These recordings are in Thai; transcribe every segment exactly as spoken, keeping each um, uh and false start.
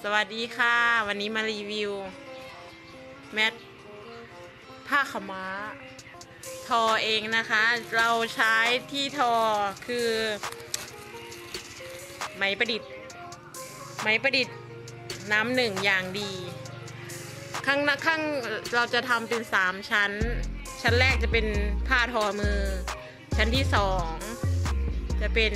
สวัสดีค่ะ วันนี้มารีวิวแมทผ้าขาวม้าทอเองนะคะ เราใช้ที่ทอคือไหมประดิษฐ์ไหมประดิษฐ์น้ำหนึ่งอย่างดีข้างข้างเราจะทำเป็นสามชั้นชั้นแรกจะเป็นผ้าทอมือชั้นที่สองจะเป็น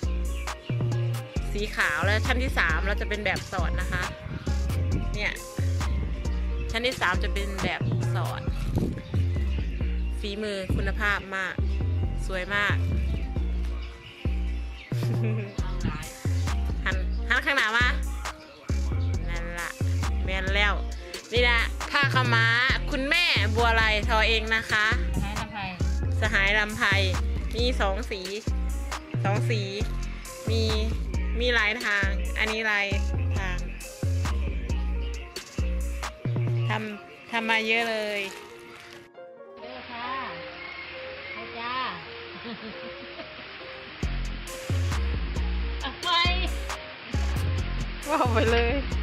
สีขาวแล้วชั้นที่สามเราจะเป็นแบบสอดนะคะเนี่ยชั้นที่สามจะเป็นแบบสอดฝีมือคุณภาพมากสวยมาก หันหันข้างหน้ามานั่นละแม่นแล้วนี่นะผ้าขาวม้าคุณแม่บัวไลทอเองนะคะสหายลำไพมีสองสีสองสีมีมีหลายทางอันนี้ลายทางทำทำมาเยอะเลยเด้อค่ะไปจ้าเอาไปว่าไปเลย